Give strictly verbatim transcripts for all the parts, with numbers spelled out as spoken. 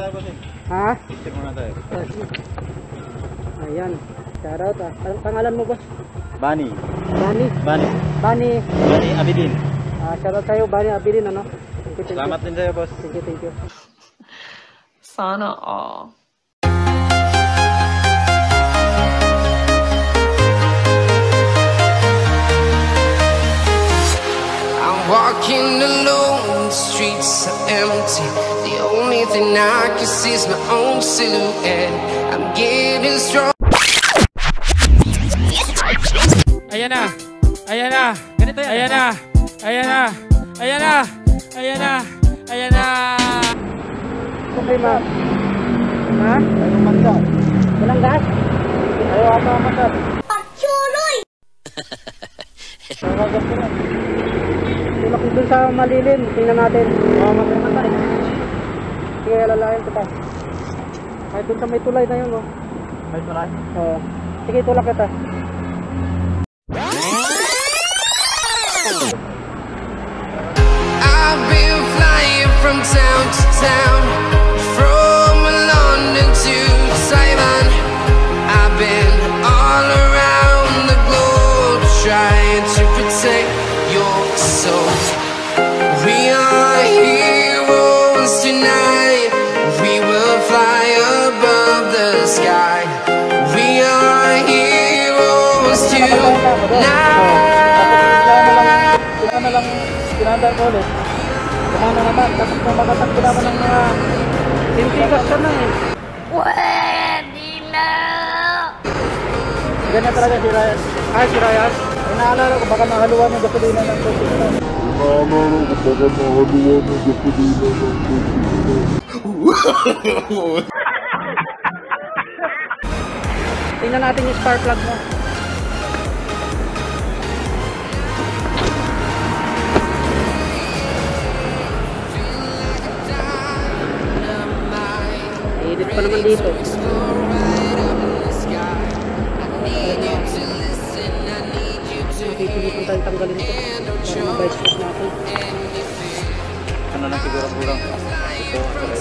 tayo, bossing. Ha? Picture muna tayo. Ayan. Shoutout ah. Anong pangalan mo, boss? Bani. Bani? Bani. Bani. Bani Abidin. Ah, shoutout sa'yo, Bani Abidin, ano? Thank you, thank you. Salamat din sa'yo, boss. Thank you, thank you. Sana all. I'm walking alone, the streets are empty. The only thing I can see is my own silhouette. I'm getting strong. Ayan na. Ayan na. Ganito yan. Ayan na. Ayan na. Ayan na. Ayan na. Ayan na. Okay, ma'am. Ha? Ayaw mandan. Walang gas? Ayaw ata mandan. Pagsuloy! Walang gas ko na. Tulak dun sa malilim. Tingnan natin. Oo, matay-matay. Sige, alalayan kita. Kahit dun sa may tulay na yun, oh. May tulay? Oo. Sige, tulak kita. I've been flying from town to town, from London to Taiwan. I've been all around the globe trying to protect your soul. We are heroes tonight. We will fly above the sky. We are heroes tonight. Kailangan na lang pinandar ko ulit. Kumana naman, tapos na makatakbo naman ng mga sintigas siya na eh. Pwede na! Ganyan talaga si Ryan. Ay, si Ryan. Ay, naalala ko baka nahaluan yung gasolina ng coach na. Naalala ko baka nahaluan yung gasolina ng coach. Tingnan natin yung spark plug mo. Edit pa naman dito. Nakikilipan tayo tanggalin ito. Para mabayos plus natin. Ano lang siguro kulang. Ito, tuloy.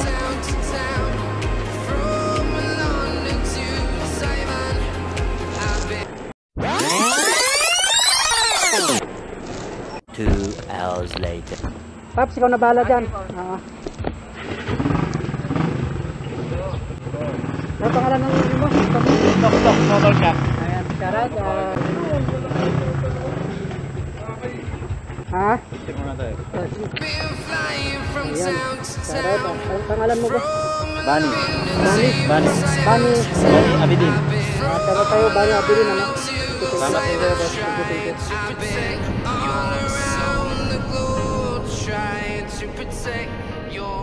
Two hours later. Paps, ikaw na bahala dyan. Ah. Ano pangalan ng mo? Tok, tok, motor shop. Ayan, shoutout. Uh... Ha? Picture muna tayo. Ayan, shoutout. Uh... Anong pangalan mo ba? Bani. Bani? Bani. Bani. Bani Abidin. Uh, shoutout tayo, Bani Abidin, ano? Salamat din sa'yo, boss. Thank you, thank you. All around the globe trying to protect your